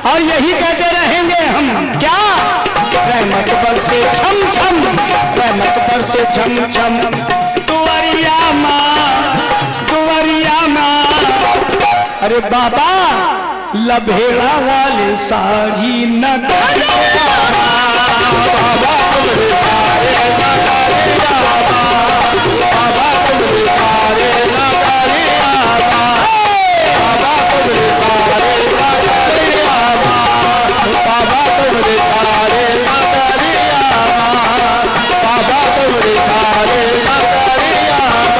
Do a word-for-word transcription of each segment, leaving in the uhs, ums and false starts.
और यही कहते रहेंगे हम। क्या रहमत बरसे छम छम, रहमत बरसे छम छम, दुआरिया माँ दुआरिया माँ। अरे बाबा लभेड़ा वाले सारी नगरिया बाबा तुम्हारे सारे नगरिया बाबा तुम्हारे सारे नगरिया बाबा तुम्हारे सारे नगरिया बाबा तुम्हारे सारे नगरिया बाबा तुम्हारे सारे नगरिया।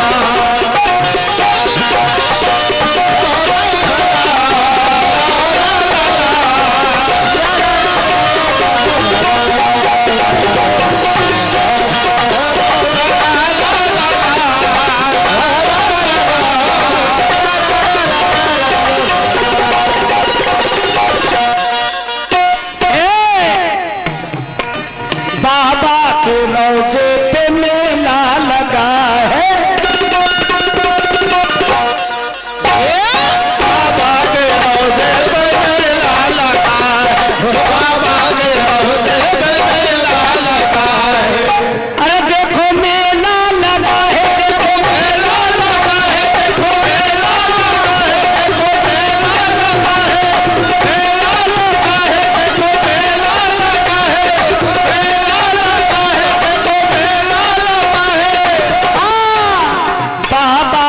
बाबा के रोजे पे मेला लगा है, बाबा के रोजे पे मेला लगा है, बाबा के रोजे पे मेला लगा है। अरे देखो मेला लगा है, देखो मेला लगा है, देखो मेला लगा है, देखो मेला लगा है, मेला लगा है, देखो मेला लगा है, देखो मेला लगा है, देखो मेला लगा है। हाँ बाबा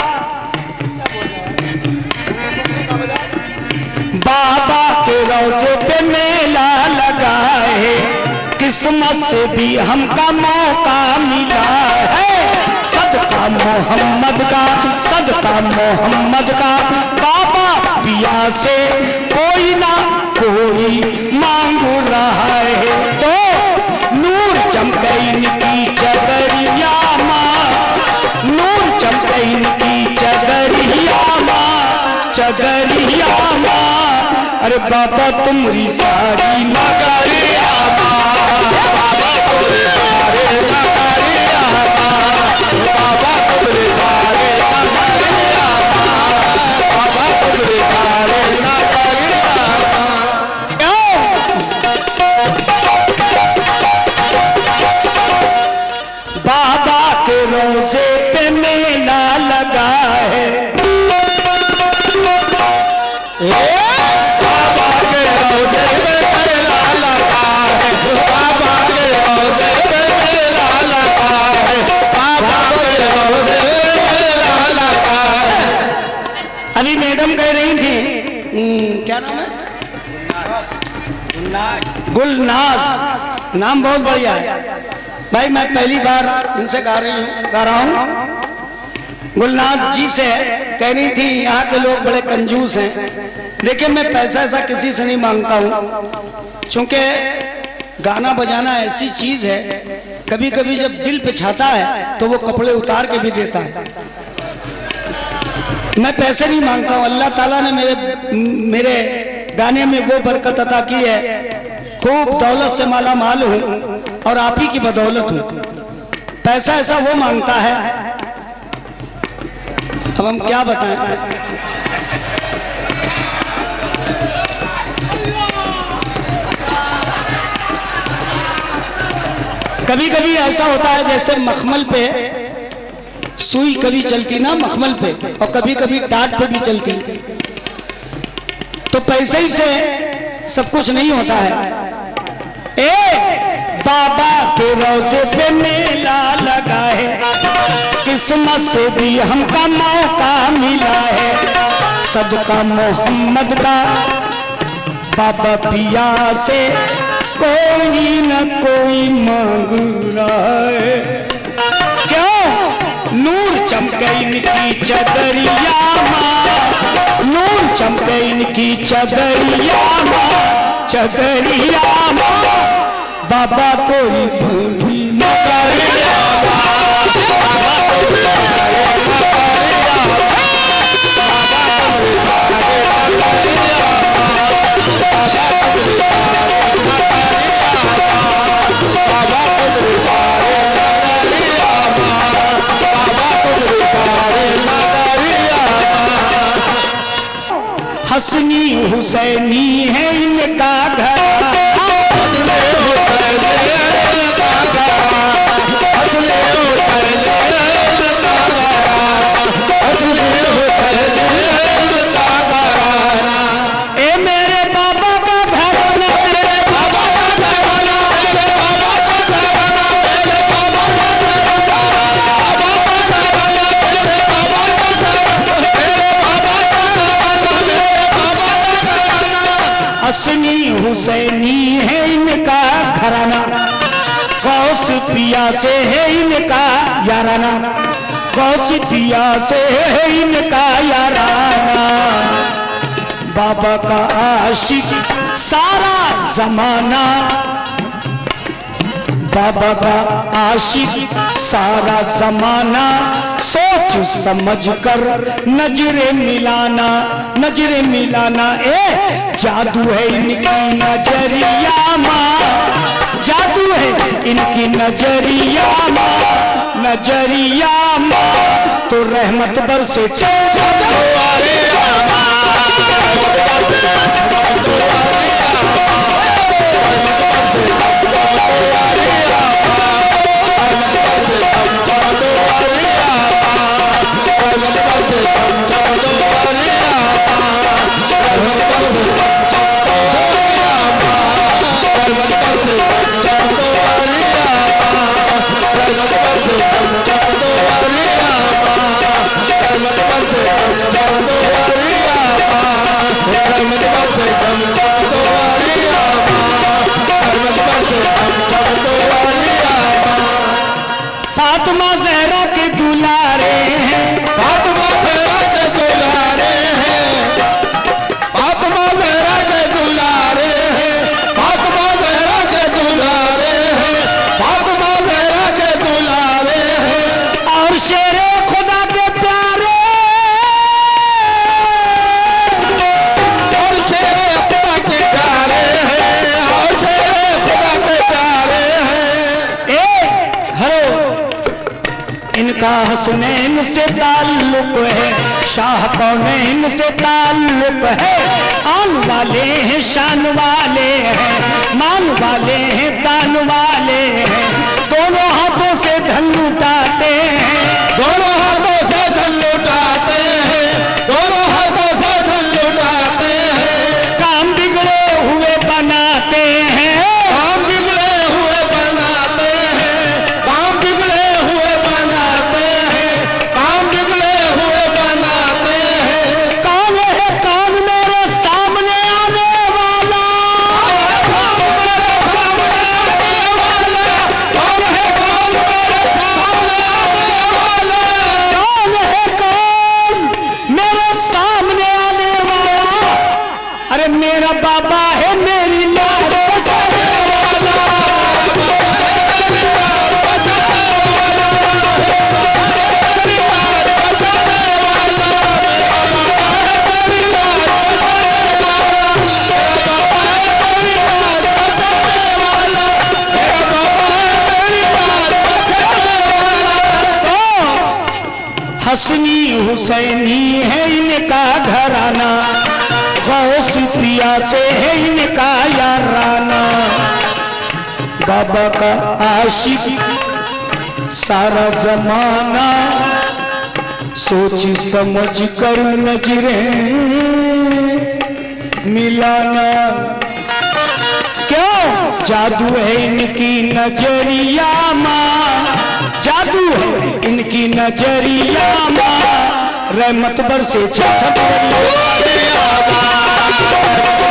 बाबा के रोजे पे मेला लगा है, किस्मत से भी हमका मौका मिला है। सदका मोहम्मद का, सदका मोहम्मद का, बाबा पिया से कोई ना कोई मांग रहा है। तो नूर चमकैन की चदरिया माँ, नूर चमकैन की चदरिया माँ, चदरिया माँ। अरे बाबा तुम्हारी सारी नगरिया माँ, बाबा तुम्हारे सारे नगरिया माँ, बाबा तुम्हारे सारे नगरिया माँ, बाबा तुम्हारे सारे नगरिया माँ। बाबा के रोजे पे मेला लगा है, बाबा के रोजे पे मेला लगा है, बाबा के रोजे पे मेला लगा है, बाबा के रोजे पे मेला लगा है। अभी मैडम कह रही थी, क्या नाम है? गुलनाज, नाम बहुत बढ़िया है भाई। मैं पहली बार इनसे गा रही हूँ, गा रहा हूँ। गुलनाज जी से कह रही थी यहाँ के लोग बड़े कंजूस हैं। देखिए मैं पैसा ऐसा किसी से नहीं मांगता हूँ, क्योंकि गाना बजाना ऐसी चीज है, कभी कभी जब दिल पे छाता है तो वो कपड़े उतार के भी देता है। मैं पैसे नहीं मांगता हूँ। अल्लाह ताला ने मेरे मेरे गाने में वो बरकत अता की है, खूब दौलत से माला माल हूँ और आप ही की बदौलत हूँ। पैसा ऐसा वो मांगता है, अब हम क्या बताएं। कभी कभी ऐसा होता है जैसे मखमल पे सुई कभी चलती ना मखमल पे, और कभी कभी टाट पे भी चलती। तो पैसे ही से सब कुछ नहीं होता है। ए बाबा के रोजे पे मेला लगा है, किस्मत से भी हमका मौका मिला है। सदका मोहम्मद का, बाबा पिया से कोई न कोई मांग रहा है। क्यों? नूर चमके इनकी चदरिया माँ, नूर चमके इनकी चदरिया माँ, चदरिया माँ। बाबा तोरी भूली नगरिया माँ, बाबा तोरी नगरिया माँ, बाबा तोरी नगरिया माँ, बाबा तोरी हसनी हुसैनी है इनका घराना। हसने हुसैन इनका घराना, हसने हुसैन इनका घराना, हसने हुसैन इनका घराना। ए मेरे बाबा का घराना, मेरे बाबा का घराना, मेरे बाबा का घराना, मेरे बाबा का घराना, मेरे बाबा का घराना, मेरे बाबा का घराना, मेरे बाबा का घराना। हसनी हुसैनी है इनका घराना, गौस पिया से है इनका याराना, गौस पिया से है इनका याराना। बाबा का आशिक सारा जमाना, बाबा का आशिक सारा जमाना, सोच समझ कर नजरे मिलाना, नजरे मिलाना। ए जादू है इनकी नजरिया माँ, जादू है इनकी नजरिया माँ, नजरिया माँ तो रहमत बरसे चल फातिमा ज़हरा के दुलारे हैं, फातिमा ज़हरा के दुलारे हैं, फातिमा ज़हरा के दुलारे हैं, फातिमा ज़हरा के दुलारे हैं, फातिमा ज़हरा के दुलारे हैं। और शेरे खुदा के प्यारे, और शेरे खुदा के प्यारे हैं, और शेरे खुदा के प्यारे हैं। ए हरो इनका हसनैन से ताल्लुक है, शाह कौनैन से ताल्लुक है। आन वाले हैं शान वाले हैं, मान वाले हैं तान वाले हैं, दोनों हाथों से धन लुटाते हैं, दोनों हाथों से धन लुटाते हैं, दोनों हाथों से धन लुटाते हैं। काम बिगड़े हुए बनाते हैं, काम बिगड़े हुए बनाते हैं, काम बिगड़े हुए बनाते हैं, काम बिगड़े हुए बनाते हैं। कौन है कौन मेरे सामने आने वाला, कौन मेरे सामने आने वाला, कौन है कौन मेरे सामने आने वाला, कौन है कौन मेरे सामने आने वाला। अरे मेरा बाबा है मेरी लाज बचाने वाला, तो हसनी हुसैनी है इनका घराना, गौस पिया से है इनका याराना। बाबा का आशिक सारा जमाना, सोच समझ कर नजरें मिलाना। क्यों जादू है इनकी नजरिया माँ, जादू है इनकी नजरिया माँ, रहमत बरसे छठ